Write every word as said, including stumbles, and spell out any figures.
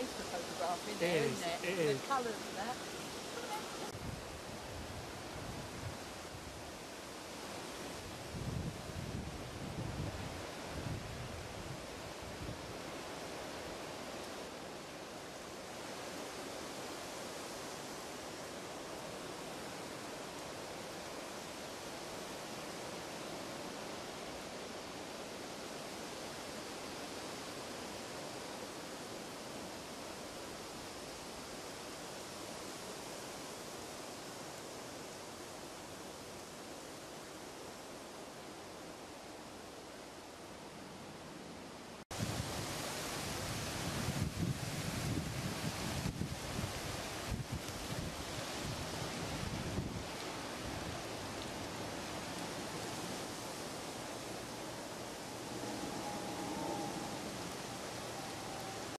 space for photographing It there, is, isn't it? it The is. colours and that.